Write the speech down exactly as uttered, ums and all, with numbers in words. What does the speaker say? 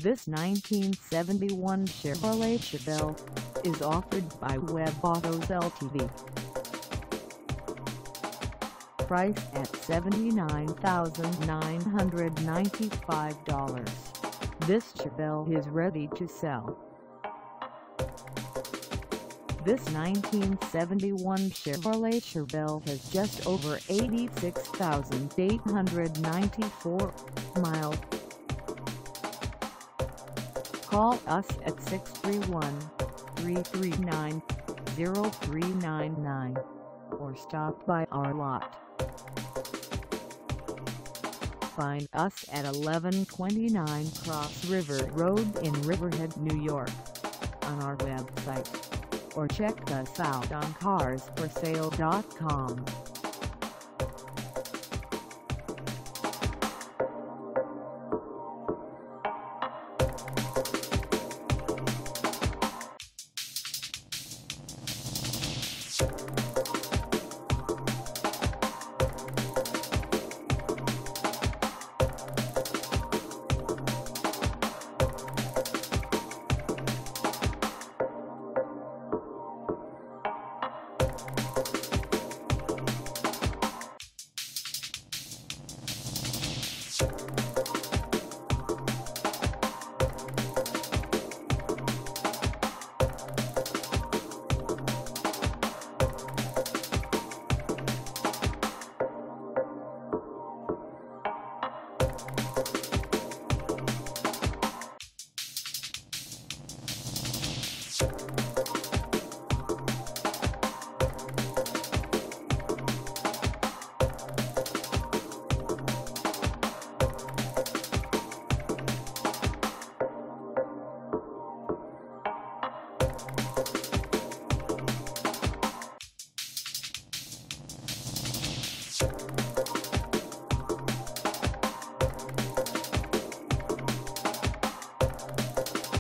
This nineteen seventy-one Chevrolet Chevelle is offered by WeBe Autos Ltd. Priced at seventy-nine thousand nine hundred ninety-five dollars, this Chevelle is ready to sell. This nineteen seventy-one Chevrolet Chevelle has just over eighty-six thousand eight hundred ninety-four miles. Call us at six three one, three three nine, zero three nine nine or stop by our lot. Find us at eleven twenty-nine Cross River Road in Riverhead, New York on our website, or check us out on cars for sale dot com. You